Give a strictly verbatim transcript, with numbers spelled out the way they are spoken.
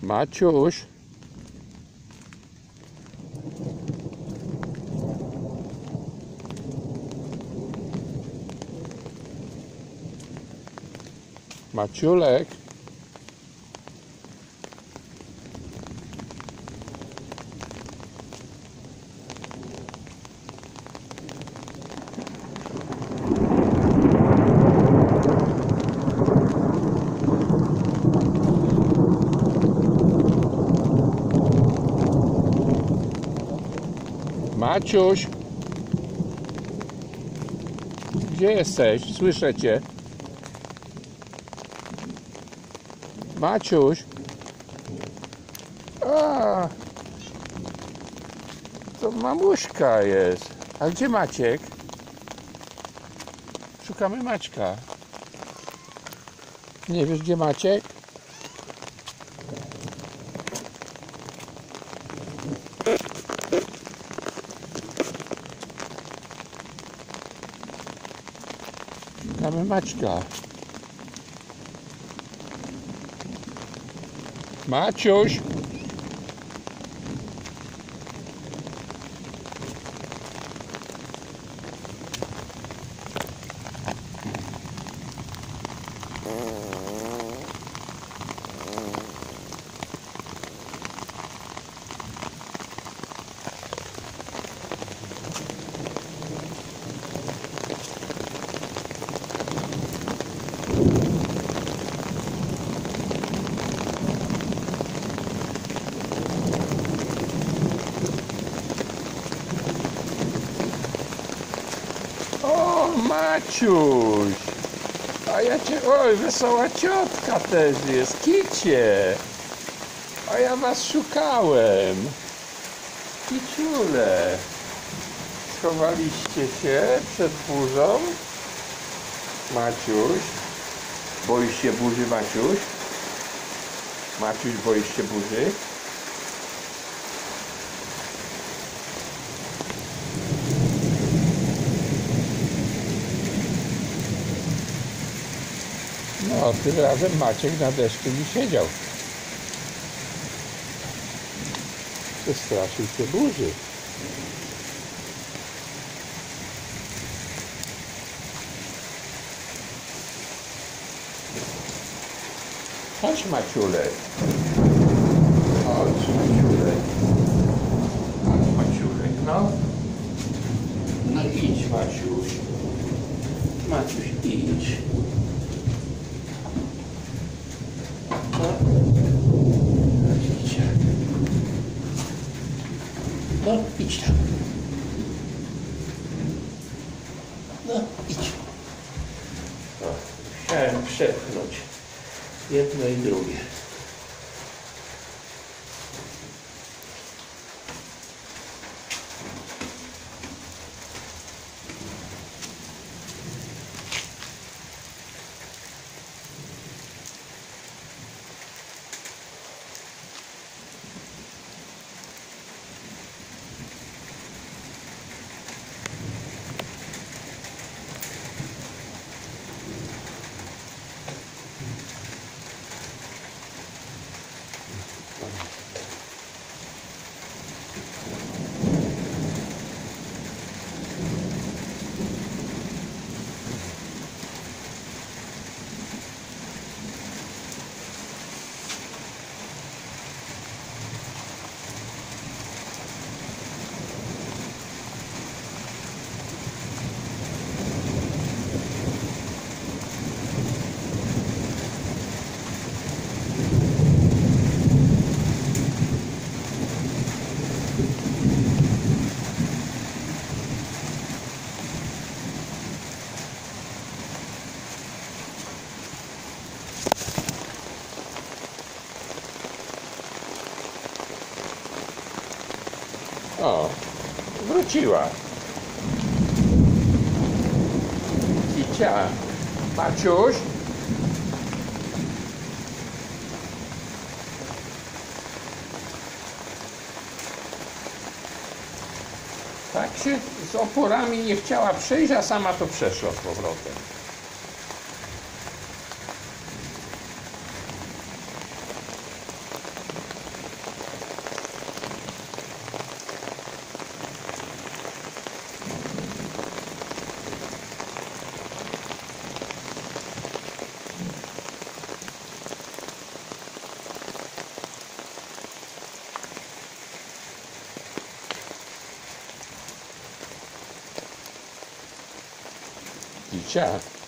Maciuś. Maciulek. Maciuś, gdzie jesteś? Słyszę cię. Maciuś. A, to mamuśka jest. A gdzie Maciek? Szukamy Maćka. Nie wiesz, gdzie Maciek? Szukamy Maćka. Maciuś. O, Maciuś! A ja cię... Oj, wesoła ciotka też jest. Kicie! A ja was szukałem. Kiciule! Schowaliście się przed burzą? Maciuś? Boisz się burzy, Maciuś? Maciuś, boisz się burzy? No, tym razem Maciek na deszczu nie siedział. Przestraszył się burzy. Chodź, Maciulek. Chodź, Maciulek. Chodź, Maciulek, no. No idź, Maciuś. Maciuś, idź. No. Idź. No, idź tam. No, idź. O, chciałem przepchnąć jedno i drugie. O, wróciła. Kicia. Maciuś? Tak się z oporami nie chciała przejść, a sama to przeszła z powrotem. Kicia.